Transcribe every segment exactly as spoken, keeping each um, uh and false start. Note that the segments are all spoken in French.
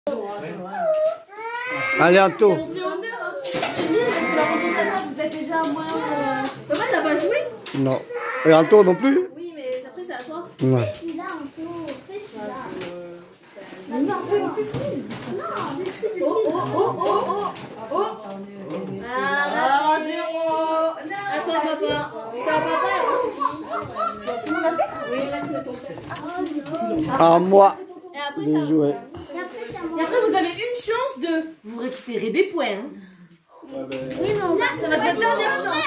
Allez, Anto. Vous êtes déjà à moins. Thomas, t'as pas joué? Non. Et Anto non plus? Oui, mais après, c'est à toi. Ouais. Fais celui-là, Anto. Fais celui-là. Mais non, fais plus vite. Non, fais celui-là. Oh, oh, oh, oh, oh. Oh. Ah, Ah, zéro. à toi, papa. C'est à papa, et après, c'est fini. Tout le monde a fait? Oui, il reste ton père. À moi Et après, de ça. jouer. Et après, c'est à moi. Et après, vous avez une chance de vous récupérer des points. Hein. Oui, mais on va. Ça va être la dernière chance.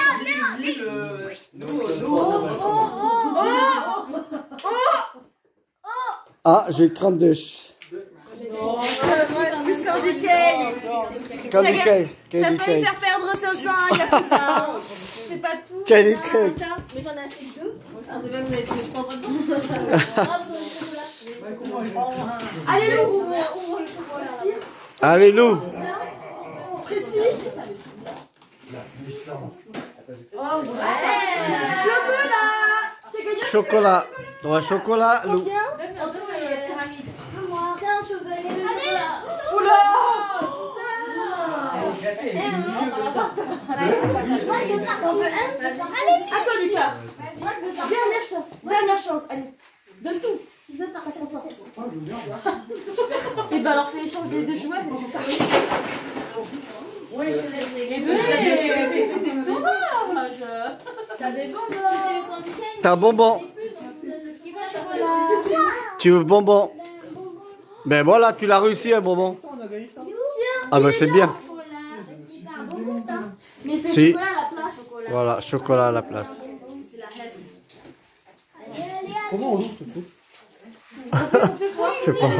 Ah, j'ai trente-deux. Oh, plus Candy Cake. Candy Cake. T'as Candy failli Cake. faire perdre cinq cents, il y a plus ça. C'est pas tout. Candy Ah, Cake. ça. Mais j'en ai acheté deux. Alors, c'est pas que vous avez trouvé trois fois. Ah, vous avez trouvé là. Allez, Lou. Ouvre, ouvre le chocolat. Allez, Lou. Précis. Oh, ouais. Chocolat. T'as gagné Chocolat. Ouais, chocolat, Lou. combien? Anto, il y a la pyramide. Moi. Tiens, chocolat. Oula. Moi, je veux partir. Allez, À toi, Lucas. moi, je veux partir. Dernière chance. Dernière chance. Allez. Donne tout. Je veux partir. Et ben alors fais échange des deux jouets. Oui, je Les deux, c'est des sauvages. T'as des bonbons. C'est le candy cane. T'as un bonbon. Tu veux bonbon? Ben voilà, tu l'as réussi un bonbon. Ah ben c'est bien. Mais c'est Si. chocolat à la place. Voilà, chocolat à la place. C'est la hesse. Comment on ouvre ce truc? Je sais pas.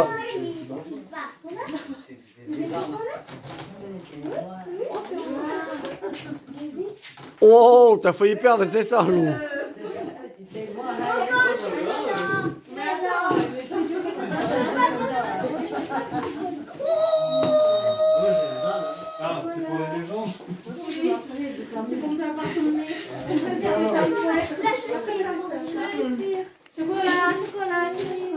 Oh, t'as failli perdre, c'est ça, Lou. Ah, c'est pour les légendes. Chocolat, chocolat,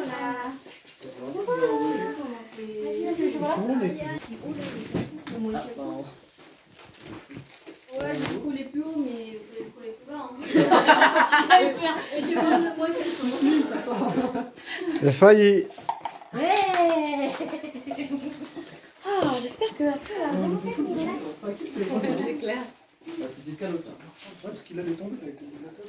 Ouais, je vais coller plus haut, mais vous pouvez coller plus bas. Hein. Et tu vois, moi, c'est son. J'ai failli. Ouais. Ah, j'espère que après la vraiment terminé. C'est clair. C'était calme. Ouais, parce qu'il avait tombé avec le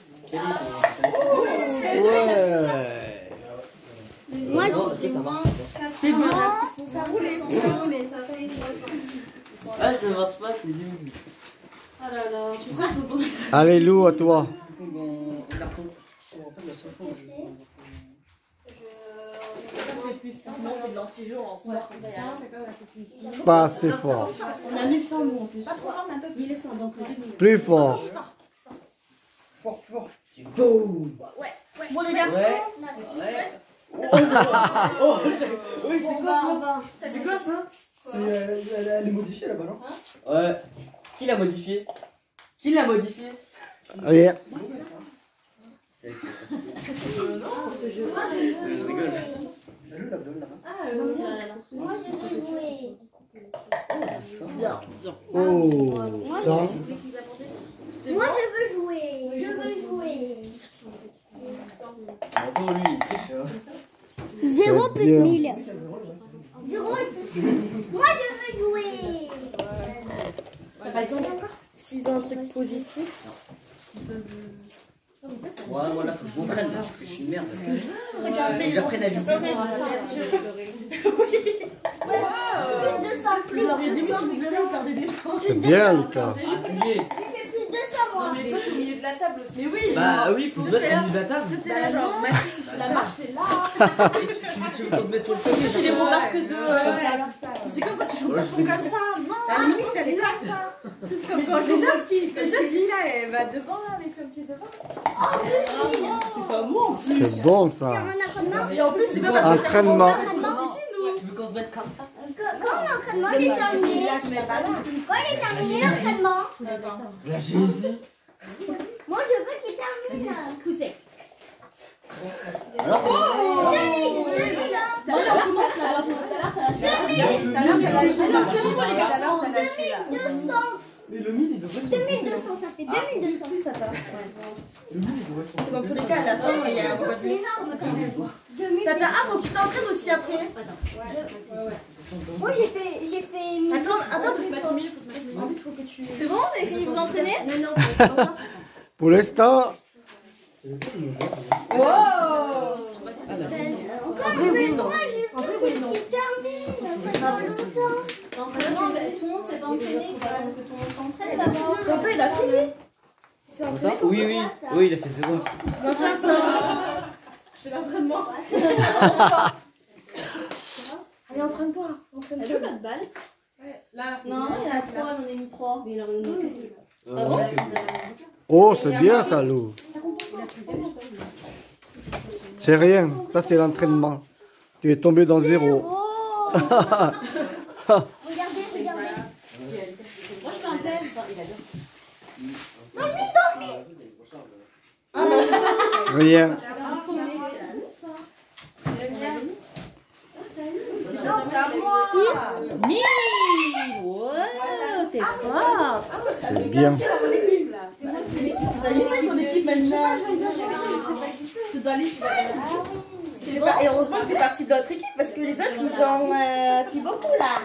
Ouais. Moi, C'est bon. Ça roulait, ça roulait, ça fait une Ah, ça marche pas, c'est nul. Ah là là, tu vois, ils sont tombés. Allez, Lou, à toi. Sinon, on fait de l'anti-jeu en soir. Pas assez fort. On a mille cent nous, on se fait pas trop fort, mais un peu plus. mille cent, donc le deux mille. Plus fort. Fort, fort. Boum. Ouais, ouais. Bon, les garçons. Ouais. Oh, Oui, c'est quoi ça? C'est quoi ça? C'est, euh, elle, elle est modifiée là-bas, non? Ouais. Qui l'a modifié? Qui l'a modifié? Allez. C'est je rigole. Elle la donne là-bas. Ah, euh, Moi, je veux jouer. bien. Oh, ça. Moi, je veux jouer. Je veux jouer. Attends, lui, il triche. Hein. zéro C'est plus bien. mille. zéro plus mille. Moi, je veux jouer. Par exemple, s'ils ont un truc positif. Ouais, voilà, faut que je m'entraîne là, parce que je suis une merde. Faut que j'apprenne à viser. Plus de cent Je plus. leur ai dit, oui, s'il vous plaît, vous perdez des points. C'est bien, Lucas. Ah, ça y est. Plus de cent, moi. Mais toi, c'est au milieu de la table aussi. Mais oui. Bah oui, faut se mettre au milieu de la table. Tout est là, genre, Mathis, il fait la marche, c'est là. Et tu, tu, tu veux qu'on se mette sur le côté? C'est les remarques de. Comme ça, là. C'est comme quand tu joues Ouais, pas je fais comme ça. Non, la limite, elle est comme ça. C'est comme quand je joue qui. Déjà, Sylvie, là, elle va devant, là, avec le pied devant. C'est pas bon. C'est bon, C'est ça. un entraînement. Et en plus, c'est pas parce que Entraînement. c'est ici, nous. Tu veux qu'on se mette comme ça? Quand l'entraînement est terminé, Là, je mets pas là. quand il est terminé l'entraînement, La Jésus. moi je veux qu'il termine. Poussez. Alors? deux mille, deux mille. Tout à l'heure, on commence là. Tout à l'heure, t'as lâché. Tout à l'heure, t'as lâché. Alors, c'est bon, les gars. deux mille deux cents. Mais le mille, il devrait être sur deux le mille côté. deux cents, ça fait deux mille deux cents. Plus, ça part. Le mille, il devrait être sur le Dans côté. tous les cas, à la fin, il y a un C'est énorme quand même. deux mille Tata, ah, faut que tu t'entraînes aussi après. Moi j'ai fait, j'ai fait mille. Attends, attends, faut que tu mettes en mille. Faut que tu. C'est bon, vous avez fini de vous entraîner? Non, non. Pour l'instant, C'est lequel le vert, là Wow! Encore une fois, je veux qu'il termine. Ça fait longtemps. Non, tout le monde s'est pas entraîné, il faut que tout le monde s'entraîne d'abord. Tonton, il a fini. Attends, oui, oui, oui, il a fait zéro. Non, ça, ça. Je fais l'entraînement. Allez, entraîne-toi. Elle Entraîne-toi. joue pas de balle? Là, Non, il y en a trois, j'en ai mis trois. Mais il en a mis Euh, Ah bon ok. oh, c'est bien ça, Lou. C'est rien, ça c'est l'entraînement. Tu es tombé dans zéro. Regardez, regardez. Moi, je fais un tel. Rien. mille. Wow, t'es fort. C'est bien. T'as mis ton équipe maintenant. Tu dois aller. C'est pas- Et heureusement que t'es parti de l'autre équipe parce que les autres ils ont euh, pris beaucoup là.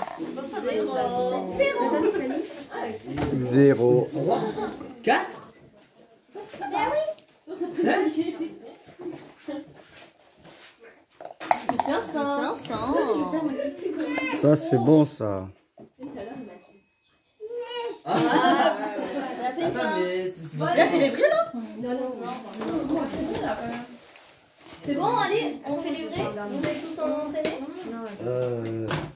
Zéro. quatre cinq cents. Ça c'est bon ça. Ah, attends, mais c'est c'est pas Là c'est les vrais là. C'est bon, allez, on fait les vrais. Vous êtes tous en entraîné? Euh.